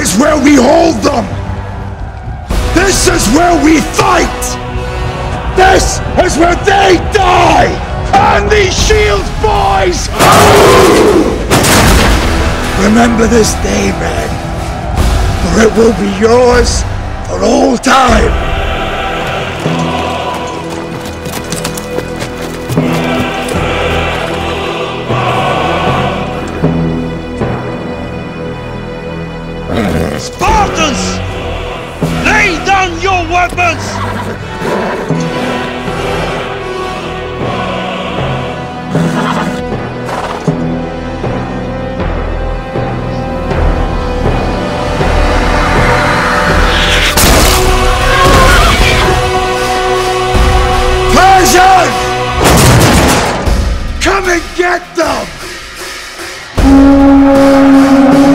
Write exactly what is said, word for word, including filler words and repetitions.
is where we hold them! This is where we fight! This is where they die! And these shields, boys! Remember this day, men, for it will be yours for all time! Spartans! Lay down your weapons! Persians! Come and get them!